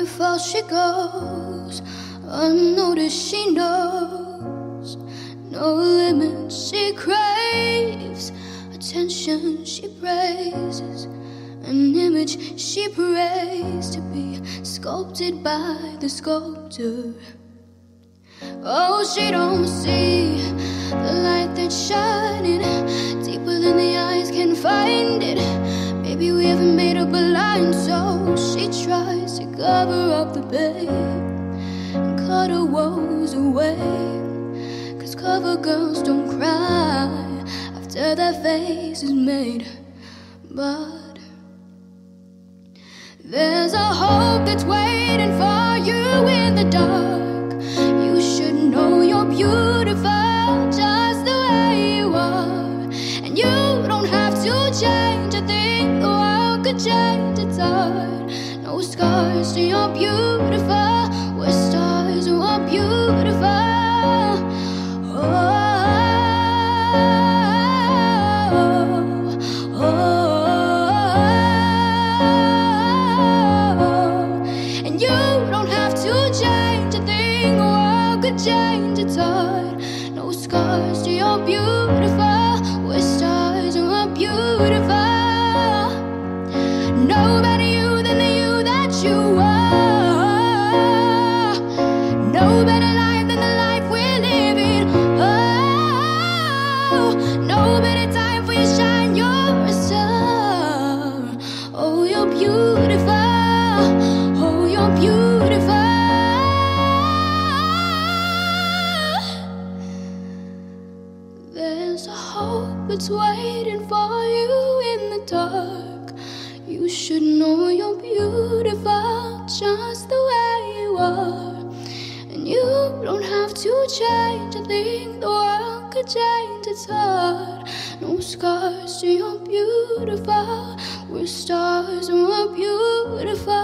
beautiful she goes, unnoticed she knows. No limits she craves, attention she praises, an image she prays to be sculpted by the sculptor. Oh, she don't see the light that's shining deeper than the eyes can find it. Maybe we haven't made her blind, so she tries to cover up the pain and cut her woes away. 'Cause cover girls don't cry after their face is made. But there's a hope that's waiting for you in the dark. You should know you're beautiful just the way you are. And you don't have to change a thing, the world could change its heart. No scars to you're beautiful, we're stars and we're beautiful. Change its heart. No scars to you're beautiful, we're stars and we're beautiful. No better you than the you that you are. No better life than the life we're living. Oh, no better time for you to shine, you're a star. Oh, you're beautiful. Oh, you're beautiful. There's a hope that's waiting for you in the dark. You should know you're beautiful just the way you are. And you don't have to change a thing, the world could change its heart. No scars to you're beautiful, we're stars and we're beautiful.